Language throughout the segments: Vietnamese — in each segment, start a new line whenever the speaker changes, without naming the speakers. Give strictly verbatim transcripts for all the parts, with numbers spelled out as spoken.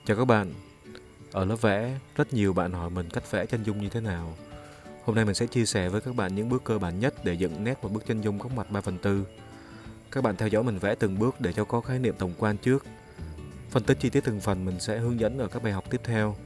Chào các bạn, ở lớp vẽ, rất nhiều bạn hỏi mình cách vẽ chân dung như thế nào. Hôm nay mình sẽ chia sẻ với các bạn những bước cơ bản nhất để dựng nét một bức chân dung góc mặt ba phần tư. Các bạn theo dõi mình vẽ từng bước để cho có khái niệm tổng quan trước. Phân tích chi tiết từng phần mình sẽ hướng dẫn ở các bài học tiếp theo.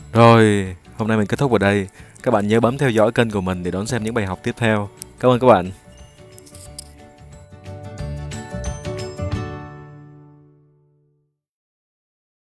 Rồi, hôm nay mình kết thúc ở đây. Các bạn nhớ bấm theo dõi kênh của mình để đón xem những bài học tiếp theo. Cảm ơn các bạn.